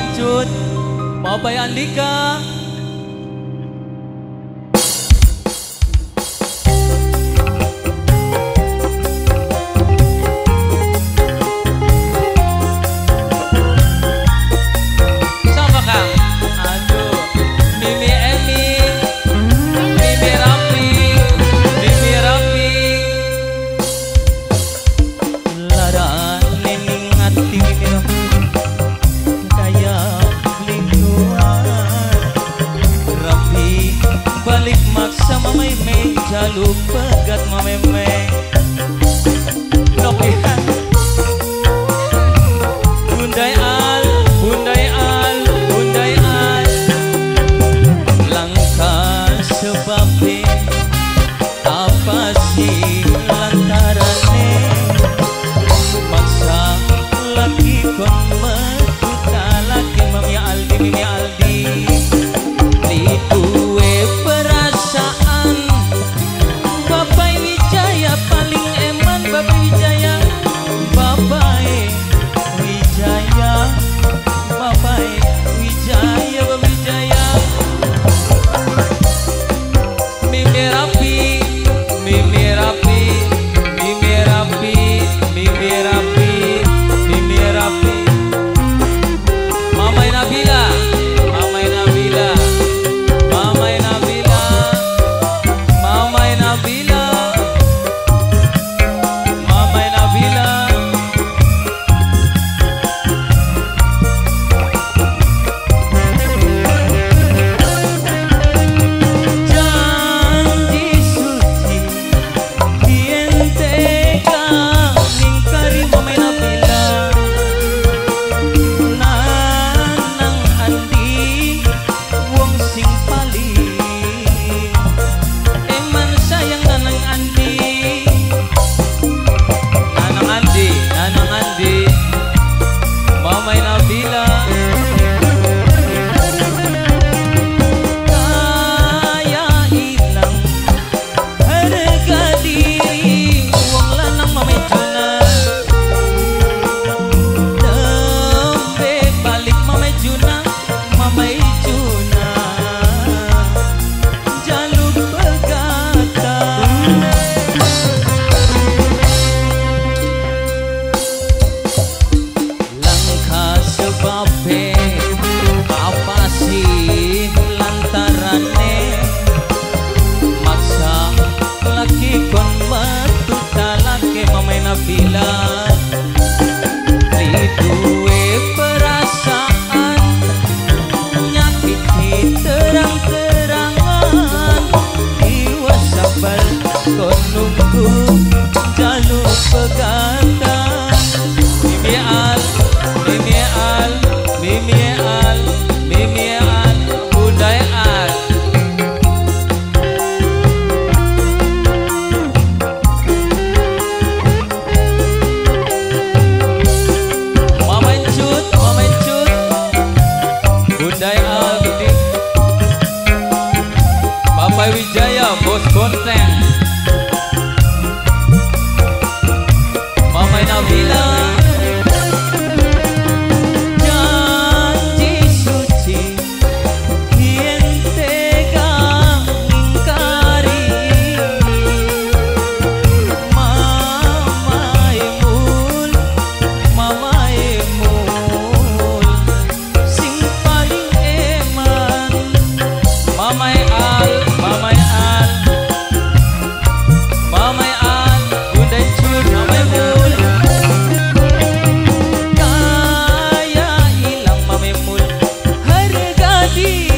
Encut, mau bayar Andika. Balik maksa mameme, jaluk pegat mameme. Nopihan Bundai al, bundai al, bundai al. Langkah sebabnya apa sih lantarannya? Maksa lagi kon metuta lagi mami Aldi, mimi Aldi. Liduwe perasaan Bapak Wijaya paling eman. Bapak Wijaya, Bapak Wijaya, Bapak Wijaya, Bapak Wijaya. Mimi rapi, Mimi rapi, Mimi rapi, Mimi rapi, Mimi rapi. Mamai Nabila, Mamai Nabila, Mamai Nabila, Mamai Nabila, Mamai Nabila. Janji suci kien tega ngingkari Mamai Nabila. Nanang Andi wong sing paling eman sayang Nanang Andi. Nanang Andi, Nanang Andi, Mamai Nabila. Kaya ilang harga diri wong lanang Mamai Juna. Dembe balik Mamai Juna, Mamai Juna. Jaluk pegatan. Langkah sebabnya apa sih lantarannya? Maksa laki kon metuta laki Mamai Nabila. Liduwe perasaan nyakiti terang-terangan. Iwa sabar kon nunggu jaluk pegatan. Mimi al, Mimi al, Mimi al, Mimi al, bundai al. Mama Encut, Mama Encut, bundai al gede. Bapak Wijaya, bos bonteng. Mamai Nabila. Janji suci kien tega ngingkari. Mamai mul, Mamai mul sing paling eman. Mamai al, Mamai al, Mamai al, bunda Encut, Mamai mul. Kaya ilang Mamai mul harga diri.